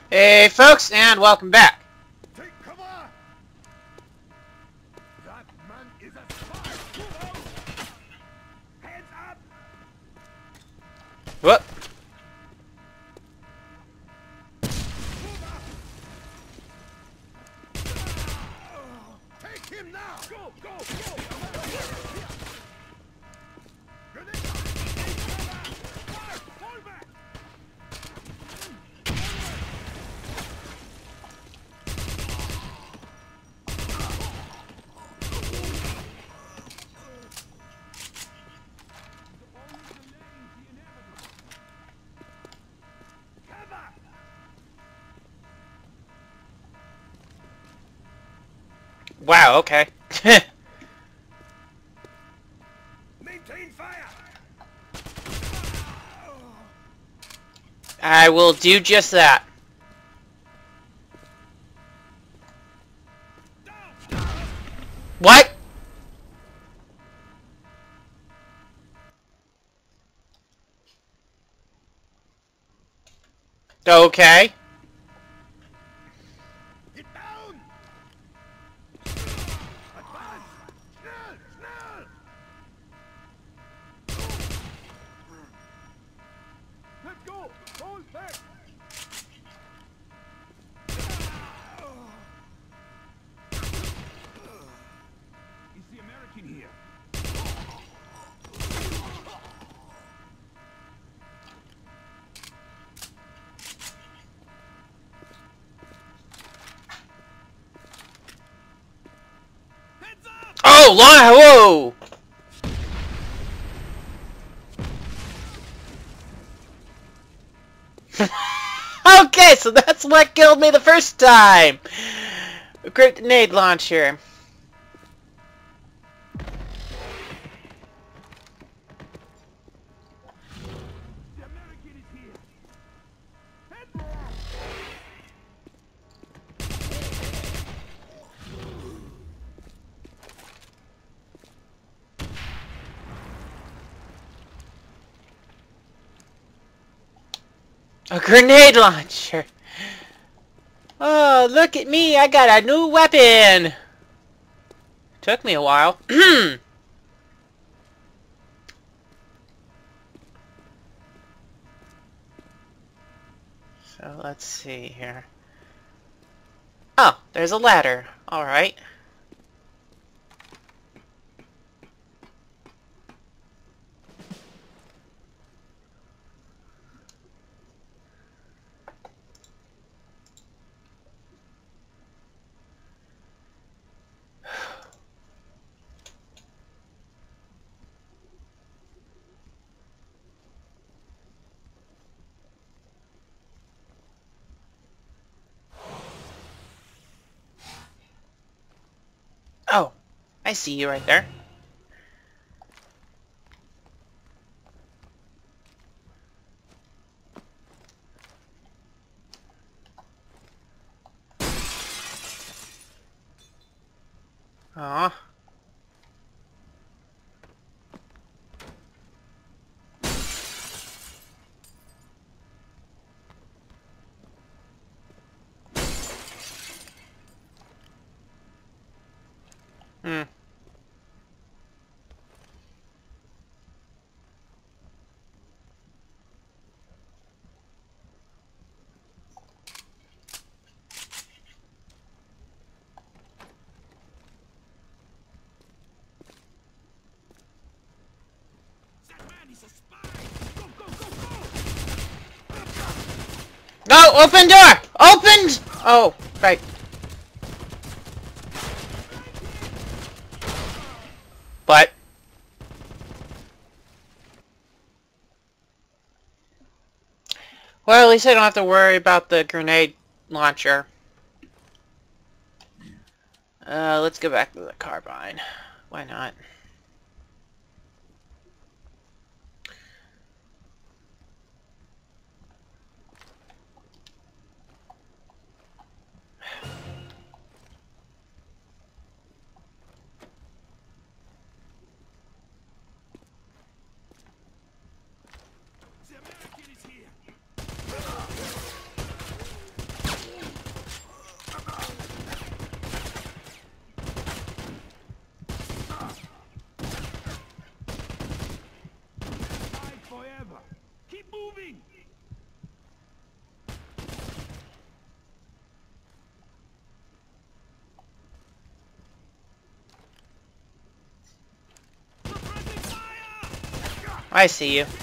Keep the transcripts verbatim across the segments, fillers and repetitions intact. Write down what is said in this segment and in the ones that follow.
Hey folks, and welcome back. Take cover! That man is a spy! Move out! Hands up! Whoop. Move up! Take him now! Go, go, go! Grenade! Fire! Fall back! Wow, okay. Maintain fire! I will do just that. What? Okay. Get down! Advance! Schnell! Schnell! Let's go! Hold back! Is the American here? Heads up! Oh, long, whoa! Okay, so that's what killed me the first time. A grenade launcher. The American is here! Heads up! A grenade launcher. Oh, look at me. I got a new weapon. Took me a while. So let's see here. Oh, there's a ladder. Alright. Oh, I see you right there. Aw. Hmm. That man is a spy! Go, go, go, go! Go! Open door! Opened! Oh, right. But well, at least I don't have to worry about the grenade launcher. Uh, let's go back to the carbine. Why not? The American is here! I see you.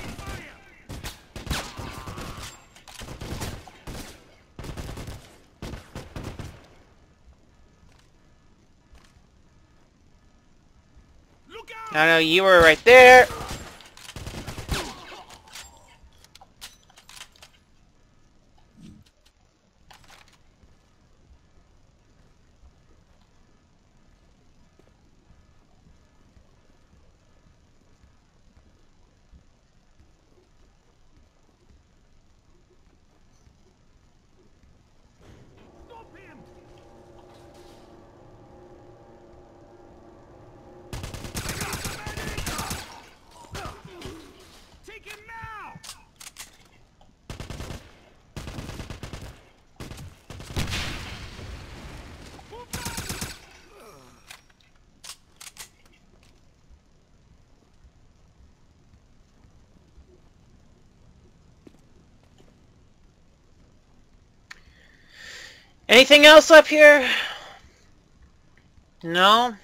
Look out! I know you were right there. Stop him! Take him now! Anything else up here? No?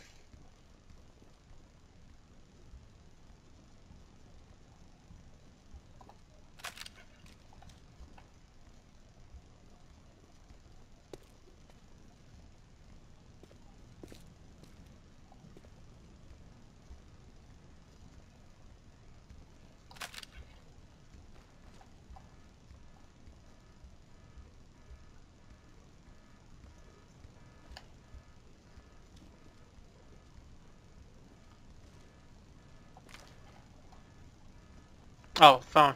Oh, phone.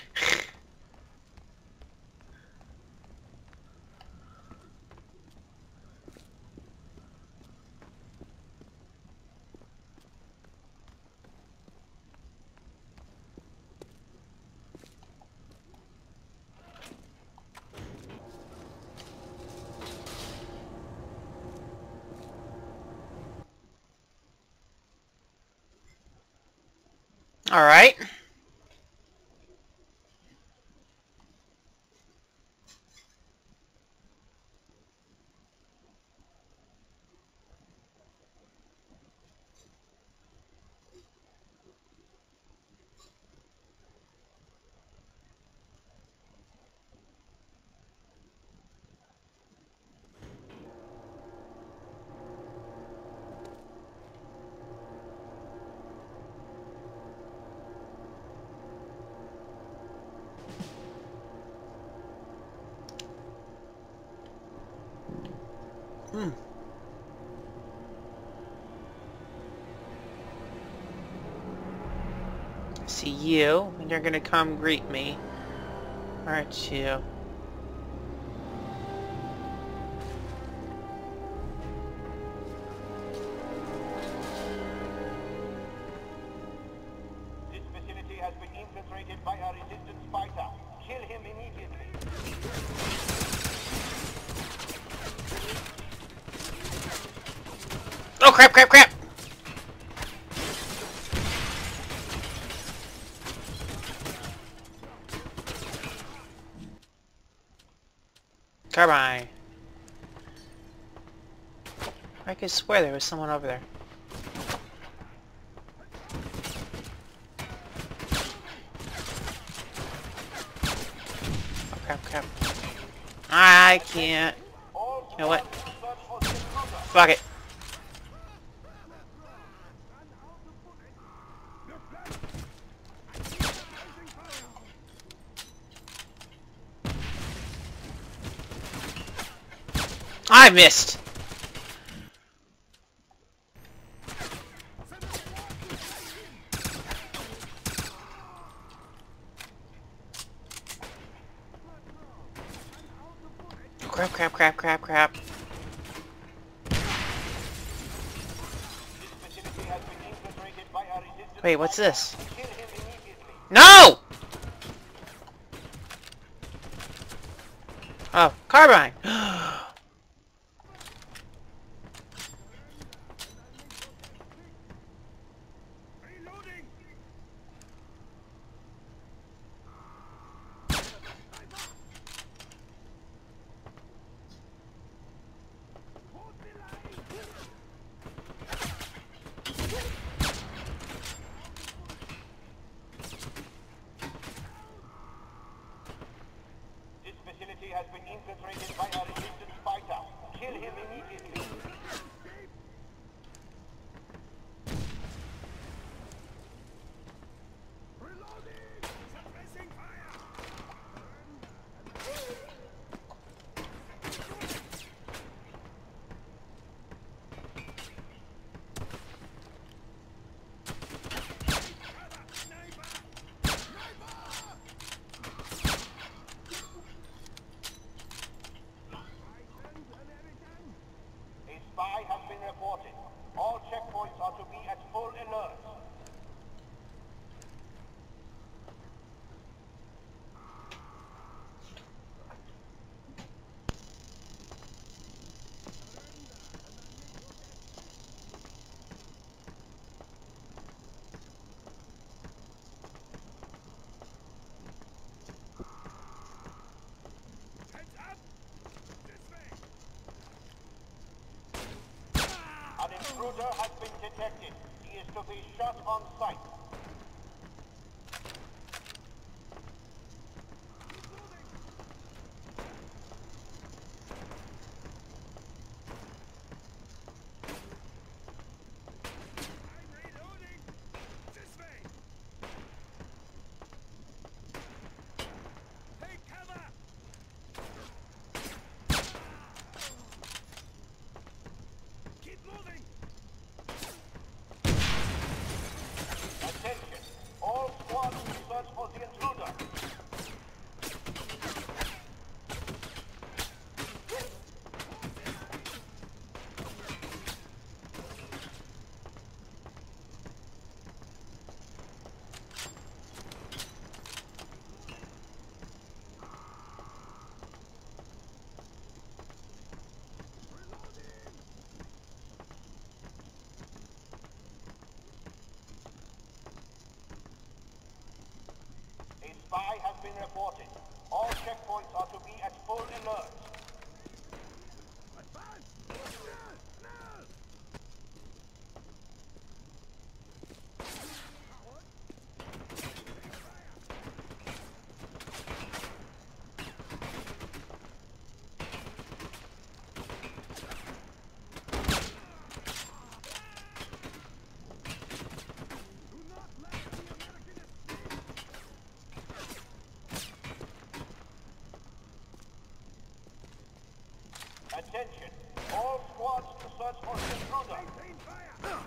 All right. Hmm. I see you, and you're gonna come greet me, aren't you? This facility has been infiltrated by a resistance fighter. Kill him immediately. Oh crap! Crap! Crap! Carbine. I could swear there was someone over there. Oh crap! Crap! I can't. You know what? Fuck it. I missed. Crap, crap, crap, crap, crap. This facility has been infiltrated by a resistance Wait, what's fighter. this? Kill him immediately. No! Oh, carbine. Reloading! Hold the line! has been infiltrated by a resistance fighter. Kill him immediately. Reloading! Suppressing fire! A spy has been reported. All checkpoints are to be at full alert. Heads up! This way! An intruder has been detected. He is to be shot on sight. I'm reloading! This way! Take cover! Keep moving! Attention! All squads search for the intruder. A spy has been reported. All checkpoints are to be at full alert. Advance! Now! Now! Do not let the American escape! Attention! All squads to search for the intruder. Maintain fire!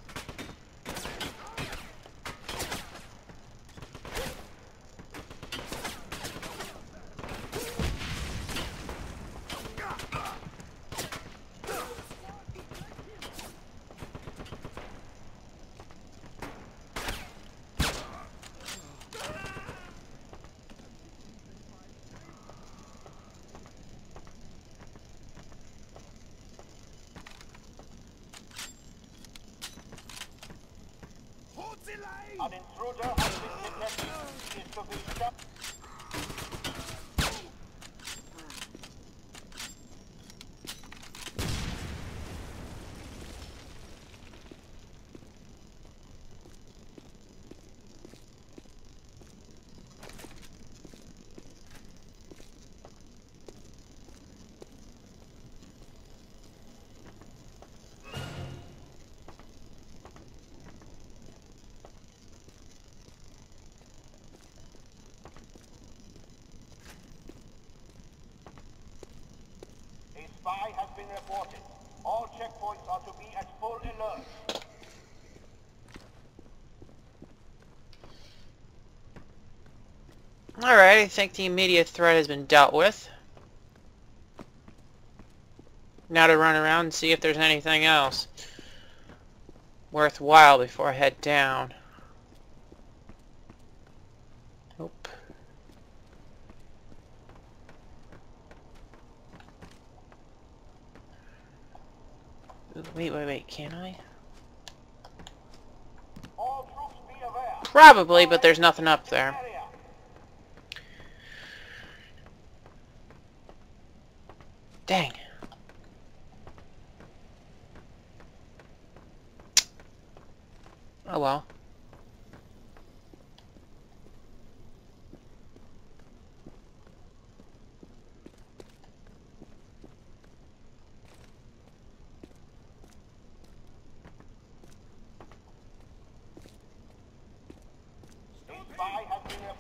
Hold the line! An intruder has been detected. He is to be shot. A spy has been reported. All checkpoints are to be at full alert. Alright, I think the immediate threat has been dealt with. Now to run around and see if there's anything else worthwhile before I head down. Nope. Ooh, wait, wait, wait, can I? All troops be aware. Probably, but there's nothing up there. Area. Dang. Oh well.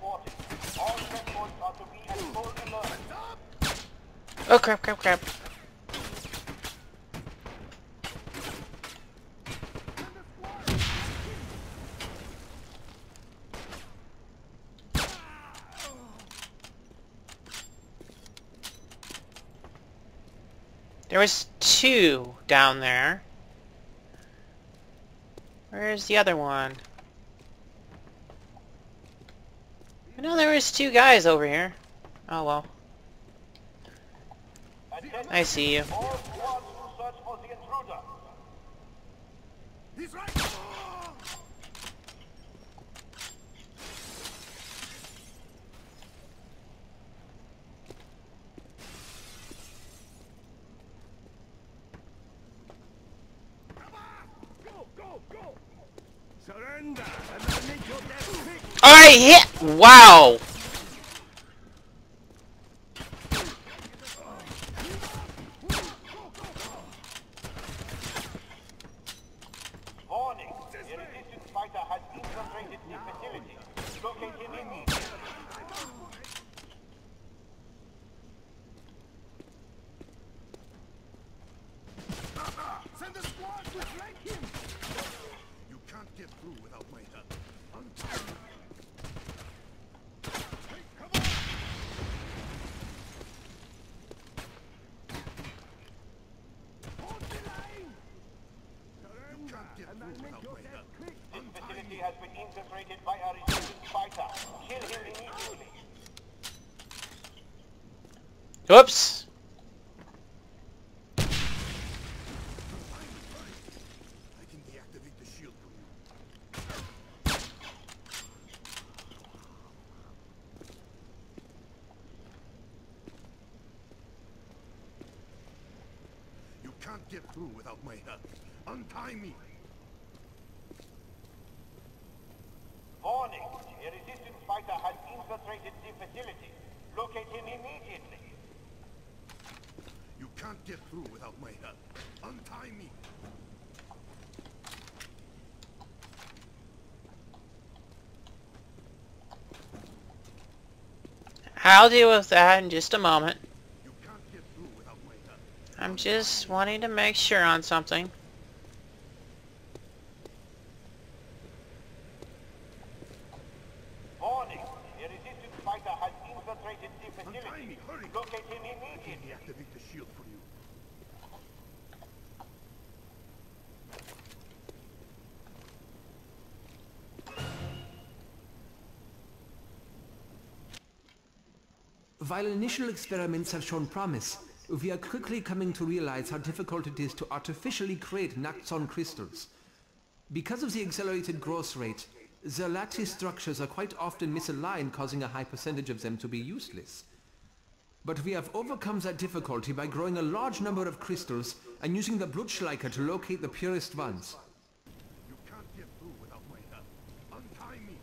reported. All checkpoints are to be at full alert. Oh crap, crap, crap. There was two down there. Where's the other one? I know there was two guys over here. Oh well. I see you. All squads to search for the intruder. He's right. Go, go, go. Surrender, and I'll make your death quick. I hit! Wow! Warning, the resistance fighter has infiltrated the facility. Locate him immediately. Send the squad to flank him. You can't get through without my help. Untie me. Hey, come on. Hold the line. You can't get through without my help. This facility has been infiltrated by a resistance fighter. Kill him immediately. Whoops! I can deactivate the shield for you. You can't get through without my help. Untie me. Warning, a resistance fighter has infiltrated the facility. Locate him immediately. You can't get through without my help. Untie me. I'll deal with that in just a moment. You can't get through without my help. I'm just wanting to make sure on something. Warning, a resistance fighter has infiltrated the Untie facility. me, hurry. Locate him I can immediately. deactivate the shield for you. While initial experiments have shown promise, we are quickly coming to realize how difficult it is to artificially create Naxxon crystals. Because of the accelerated growth rate, the lattice structures are quite often misaligned, causing a high percentage of them to be useless. But we have overcome that difficulty by growing a large number of crystals and using the Blutschleicher to locate the purest ones. You can't get through without my help. Untie me.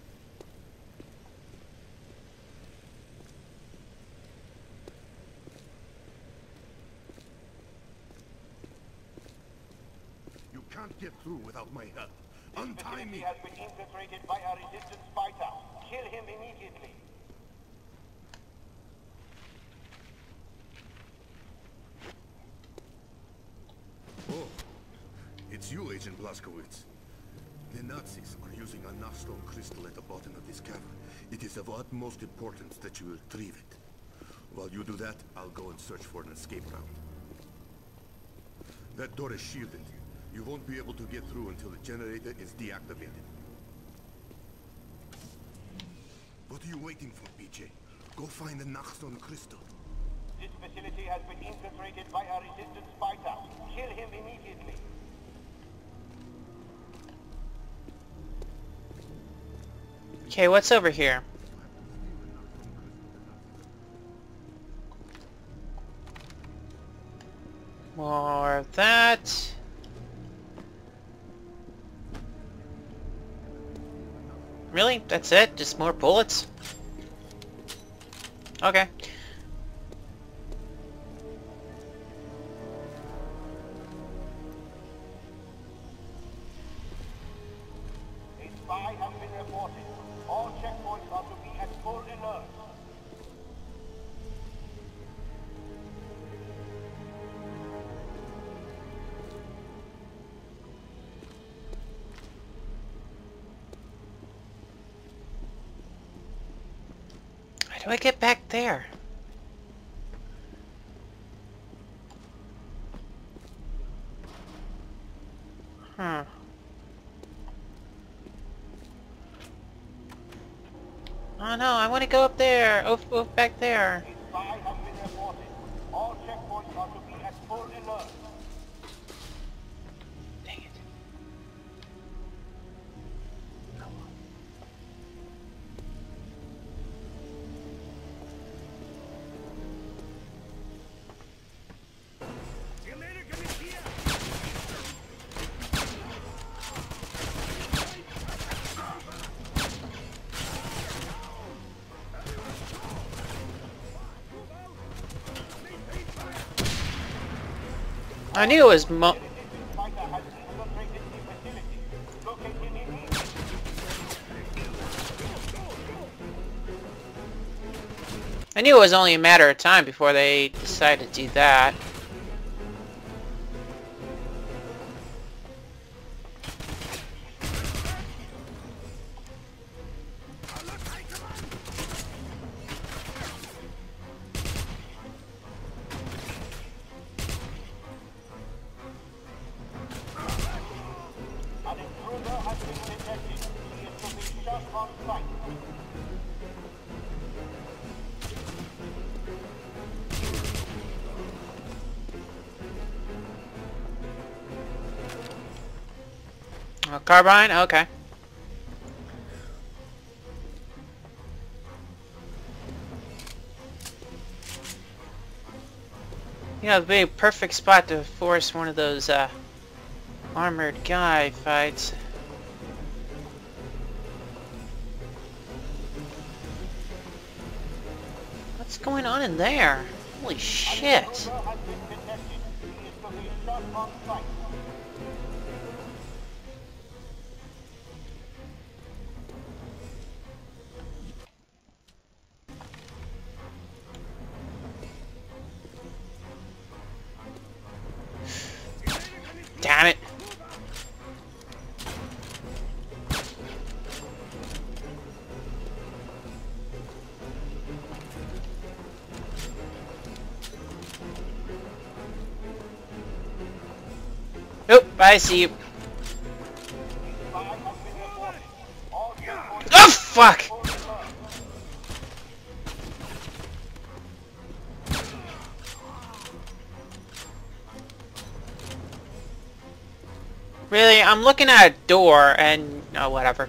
You can't get through without my help. Untie Facility me. has been infiltrated by a resistance fighter. Kill him immediately. Oh, it's you, Agent Blaskowitz. The Nazis are using a Naxxon crystal at the bottom of this cavern. It is of utmost importance that you retrieve it. While you do that, I'll go and search for an escape route. That door is shielded. You won't be able to get through until the generator is deactivated. What are you waiting for, B J? Go find the Naxxon crystal. This facility has been infiltrated by a resistance fighter. Kill him immediately. Okay, what's over here? More of that. Really? That's it? Just more bullets? Okay. A spy has been reported. All checkpoints are to be do I get back there? Hmm. Oh no, I want to go up there. Oof, oof, back there. A spy has been reported. All checkpoints are to be at full alert. Dang it. I knew it was mo- Fighter has infiltrated the facility. Locate him immediately. I knew it was only a matter of time before they decided to do that. An intruder has been detected. He is to be shot on sight. Oh, carbine? Okay. Yeah, it'd be a perfect spot to force one of those uh, armored guy fights. What's going on in there? Holy shit! Intruder has been detected. He is to be shot on sight. Damn it! Nope, I see you. Spy has been reported. All checkpoints Oh fuck! full alert. Really? I'm looking at a door and... oh, whatever.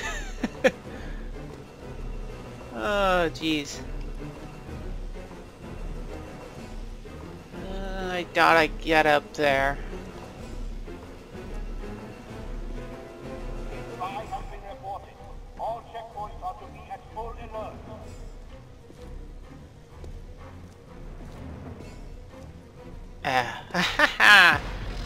Oh, jeez. Uh, I thought I'd get up there. A spy has been reported. All checkpoints are to be at full alert. Ah, ha ha ha!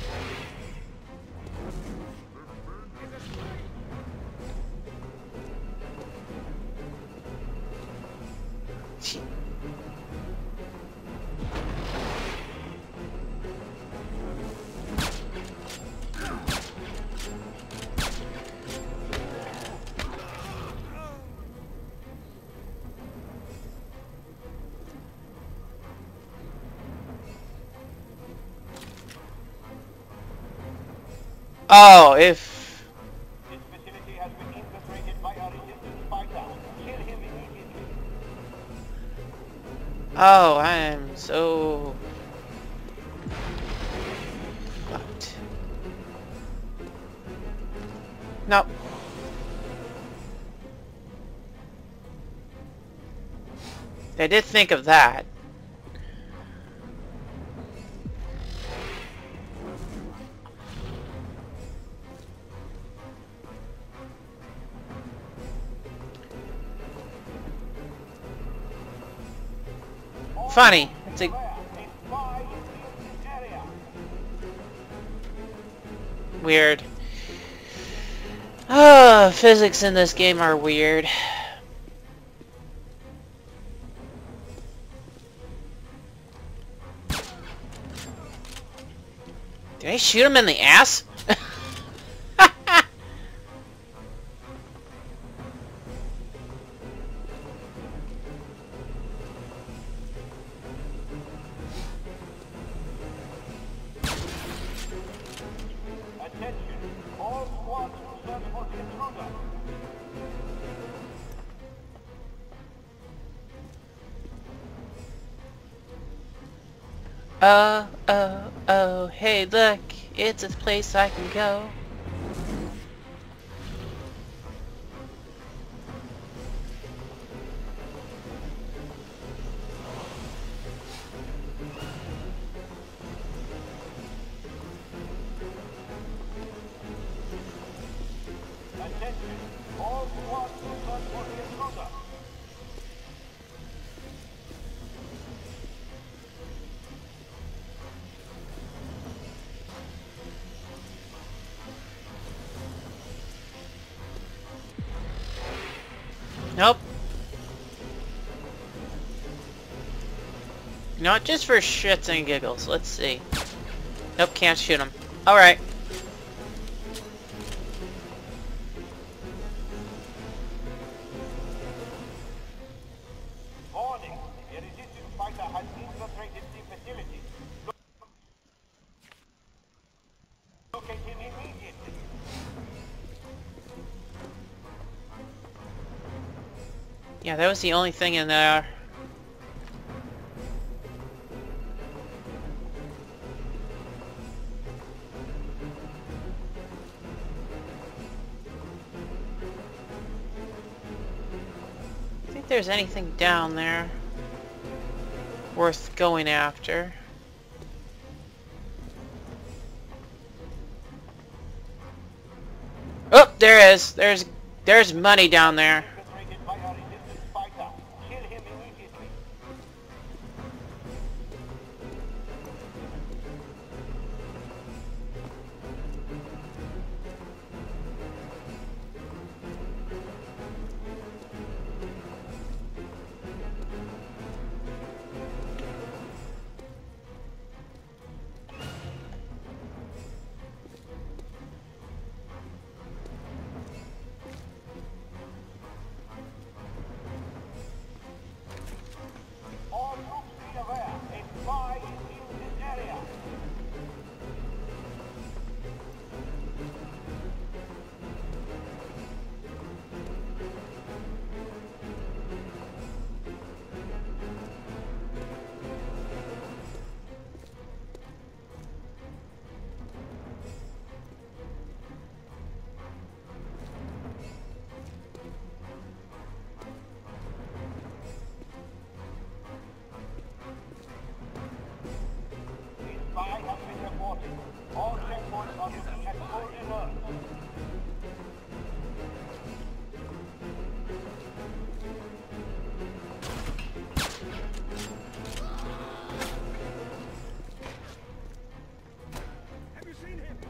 Gee. Oh, if... This facility has been infiltrated by a resistance fighter. Kill him immediately. Oh, I am so... fucked. Nope. I did think of that. Funny. It's a... A spy is in this area. weird. Ah, physics in this game are weird. Did I shoot him in the ass? Oh, oh, oh, hey look, it's a place I can go. Attention, all squad movement for the intruder. Nope. Not just for shits and giggles. Let's see. Nope, can't shoot him. Alright. Warning, a resistance fighter has infiltrated the facility. Locate him immediately. Yeah, that was the only thing in there. I think there's anything down there worth going after. Oh, there is. There's there's money down there. Infiltrated by a resistance fighter. Kill him immediately. All troops be aware. A spy is in this area. A spy has been reported. All checkpoints are to be at full alert. Have you seen him?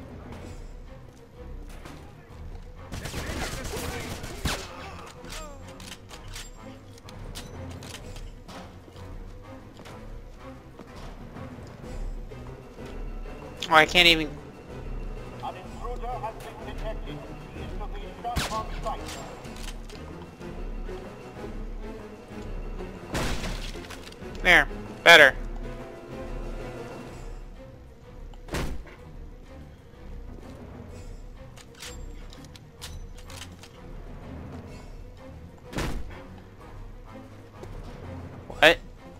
Oh, I can't even. An intruder has been detected. He is to be shot on sight. There. Better. What?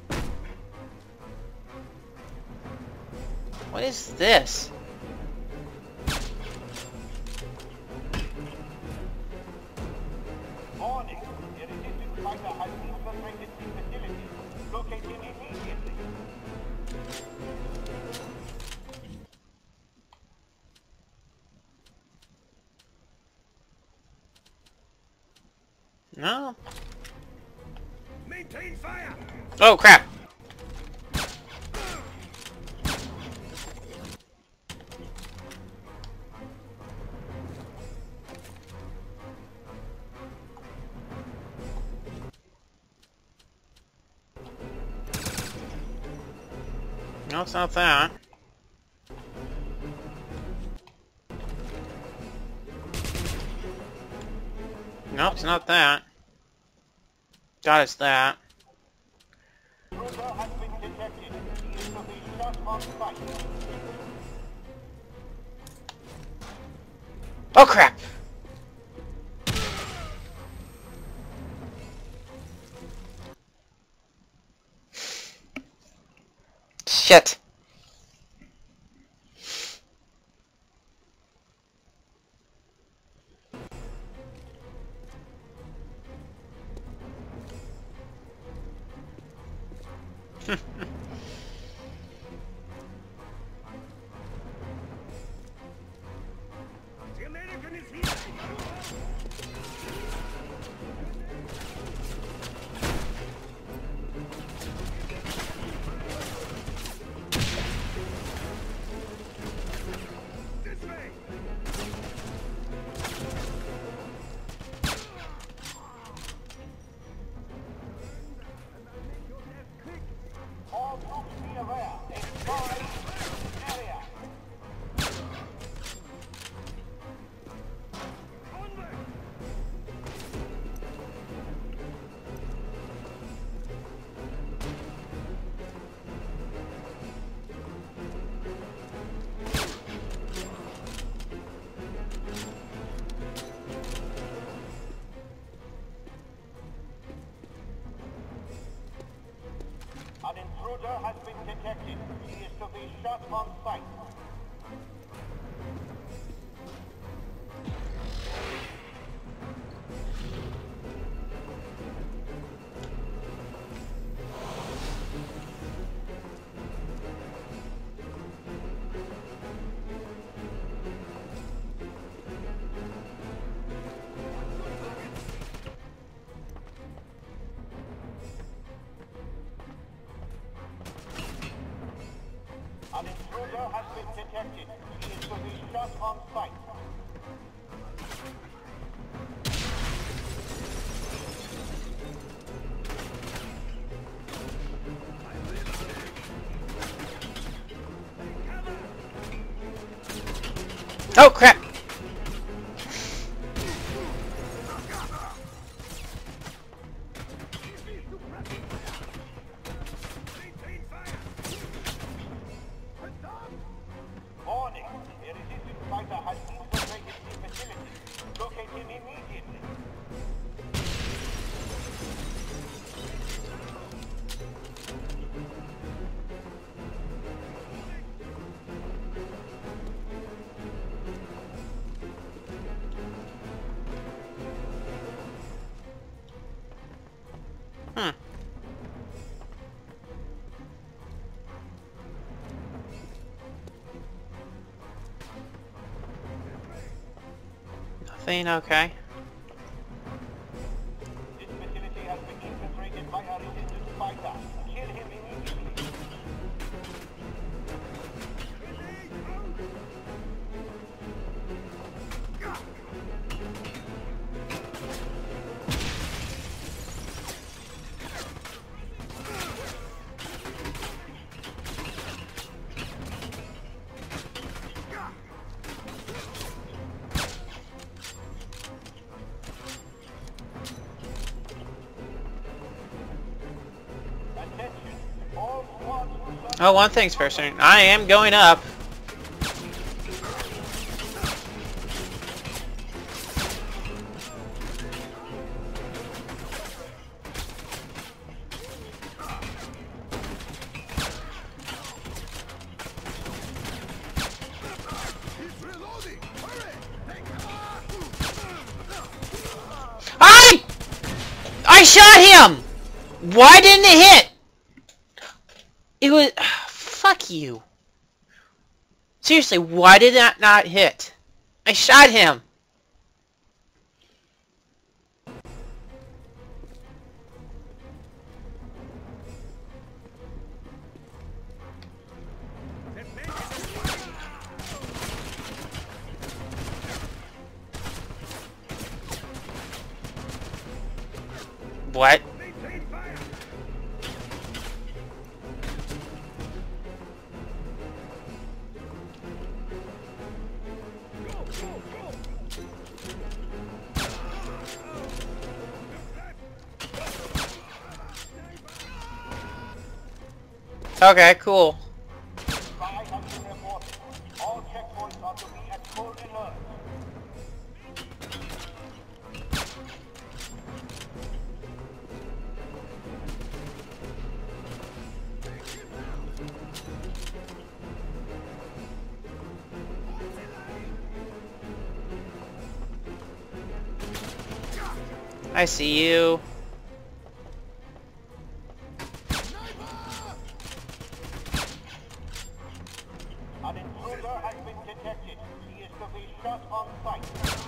What is this? Warning, a resistance fighter has infiltrated the facility. Locate him immediately. No. Maintain fire! Oh crap. No, it's not that. No, it's not that. God, it's that. Intruder has been detected. He is to be shot on sight. Oh crap! Shit. shot on sight. An intruder has been detected. He is to be shot on sight. Oh crap! Warning, a resistance fighter has infiltrated the facility. Locate him immediately. Hmm. Nothing, okay. This facility has been infiltrated by a resistance fighter. Kill him immediately. Attention, all squads will search. Oh, one thing's for certain. I am going up. He's reloading! Hurry! Take cover! I I shot him! Why didn't it hit? It was... Fuck you. Seriously, why did that not hit? I shot him! What? Okay, cool. Spy has been reported. All checkpoints are to be at full alert. I see you. An intruder has been detected. He is to be shot on sight.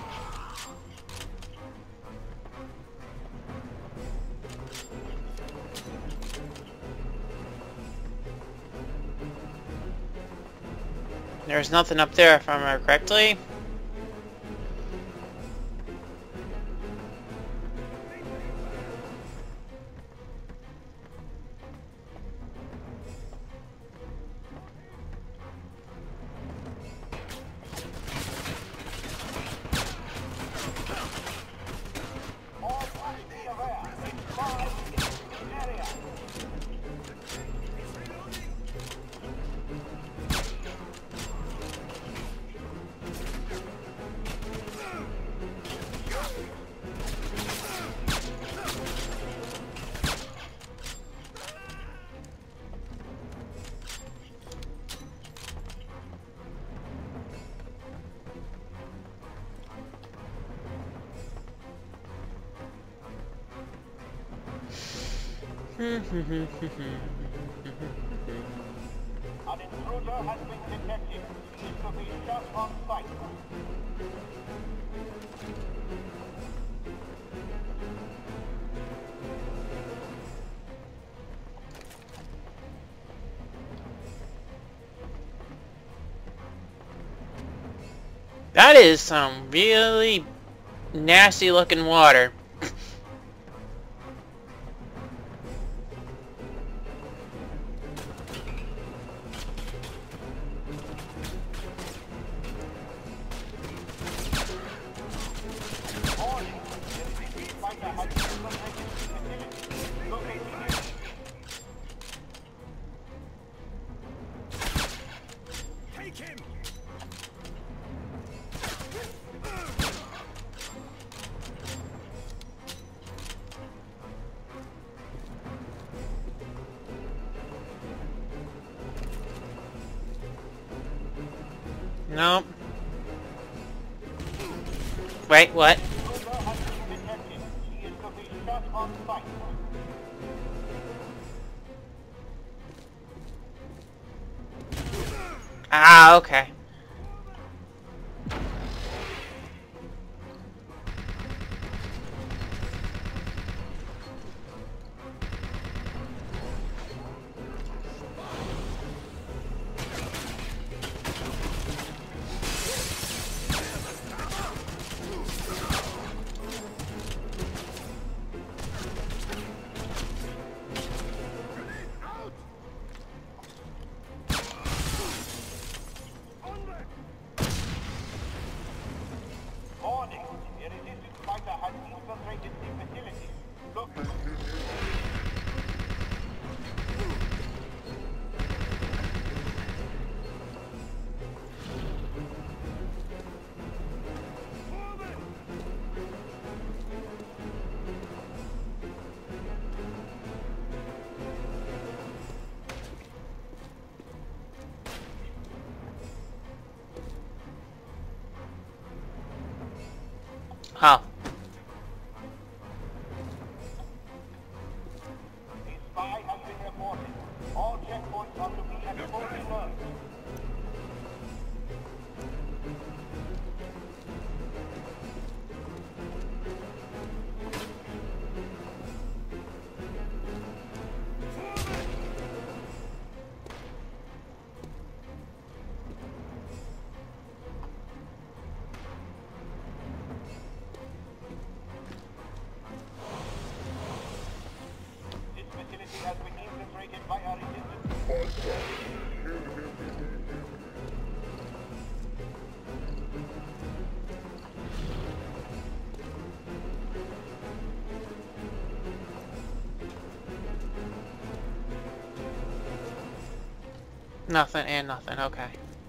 There's nothing up there if I remember correctly. All parties be aware. A spy is in the area. An intruder has been detected. He is to be shot on sight. That is some really nasty looking water. Warning. The enemy fighter has infiltrated the facility. Locating it. Take him! Nope. Wait, what? Intruder has been detected. He is to be shot on sight. Ah, okay. Warning. The resistance fighter has infiltrated the facility. Look. Huh. A spy has been reported. All checkpoints are to be at full alert. This facility has been infiltrated by a resistance. Nothing and nothing, okay.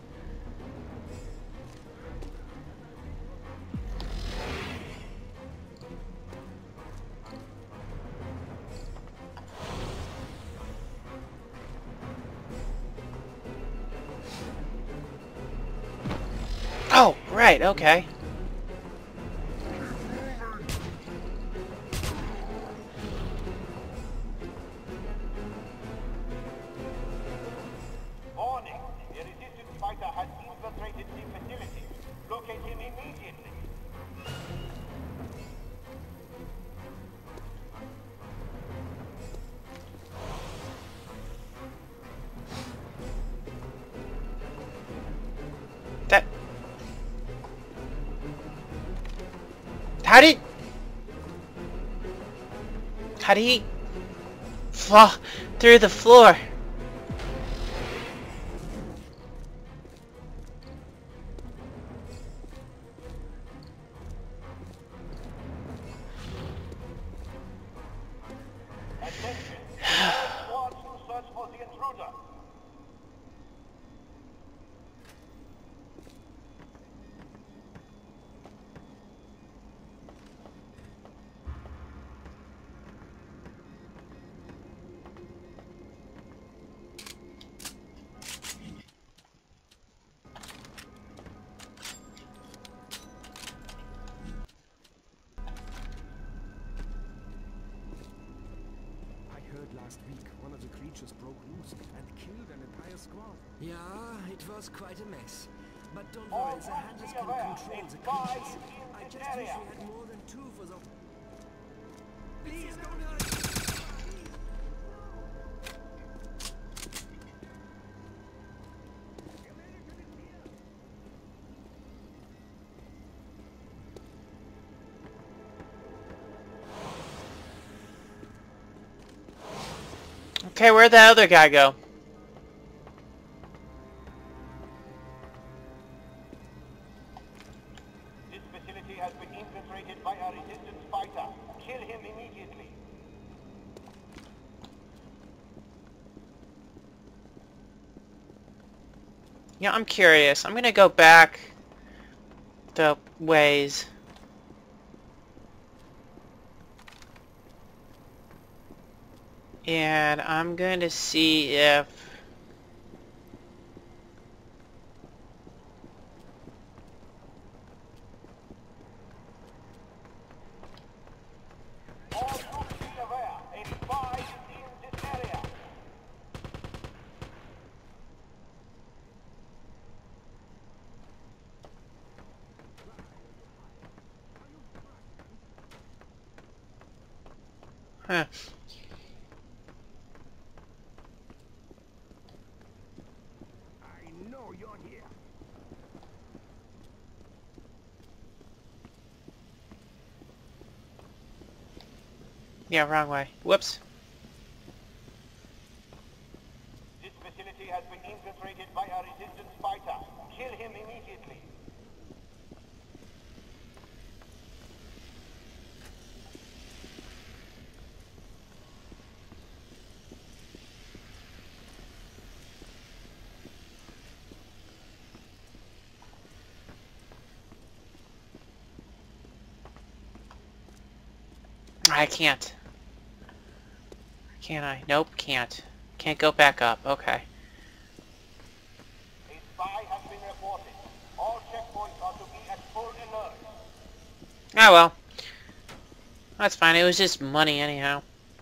Oh, right, okay. Warning. The resistance fighter has infiltrated the facility. Locate him immediately. That... How did... How did he... fall through the floor? Attention. All squads to search for the intruder. Last week, one of the creatures broke loose and killed an entire squad. Yeah, it was quite a mess. But don't All worry, the troops hunters be can aware. control A the spy creatures. is in I this just wish area. we had more than two for the... Please don't hurt! Okay, where'd that other guy go? This facility has been infiltrated by a resistance fighter. Kill him immediately. Yeah, I'm curious. I'm gonna go back the ways. And I'm going to see if... All troops be aware. A spy is in this area. Huh. I know you're here. Yeah, wrong way. Whoops. This facility has been infiltrated by a resistance fighter. Kill him immediately. I can't. Can I? Nope, can't. Can't go back up. Okay. A spy has been reported. All checkpoints are to be at full alert. Ah, well. That's fine. It was just money anyhow.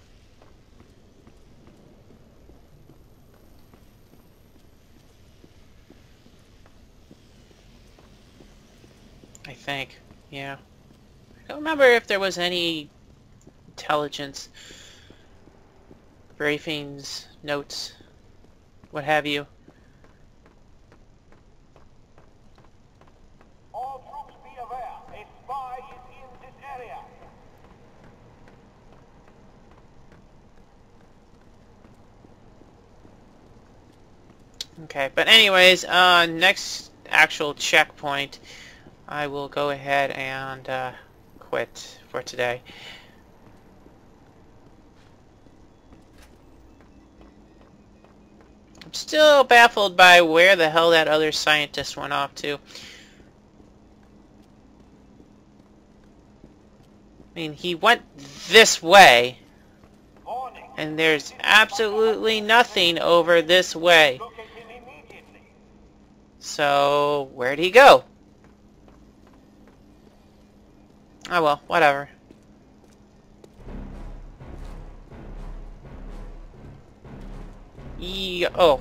I think. Yeah. I don't remember if there was any intelligence briefings, notes, what have you. All troops be aware. A spy is in this area. Okay, but anyways, uh, next actual checkpoint, I will go ahead and uh, quit for today. I'm still baffled by where the hell that other scientist went off to. I mean, he went this way, Warning. and there's absolutely nothing over this way. Locate him immediately. So, where'd he go? Oh well, whatever. Yeah, oh.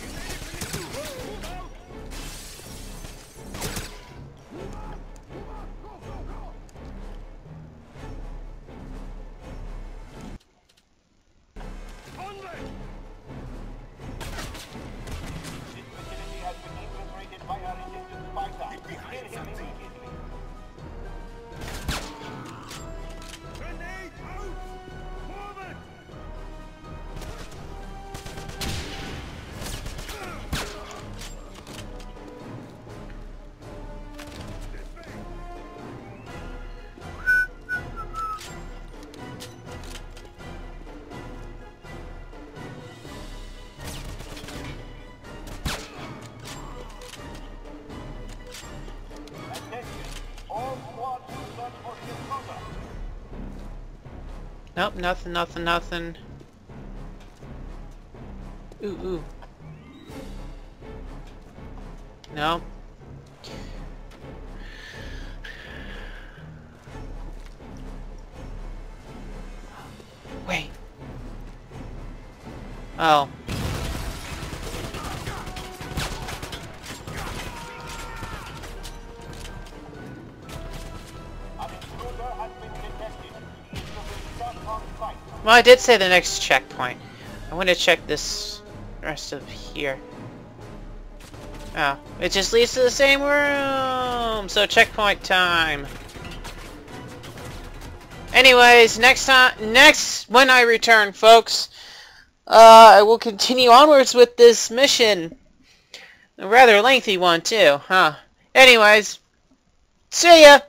This facility has been infiltrated by a resistance fighter. Kill him immediately. Grenade out! Forward! Attention. All squads to search for the intruder. Nope, nothing, nothing, nothing. Ooh, ooh. No. Wait. Oh. An intruder has been detected. He is to be shot on sight. Well, I did say the next checkpoint. I want to check this rest of here. Oh, it just leads to the same room. So checkpoint time. Anyways, next time, next when I return, folks, uh, I will continue onwards with this mission. A rather lengthy one too, huh? Anyways, see ya.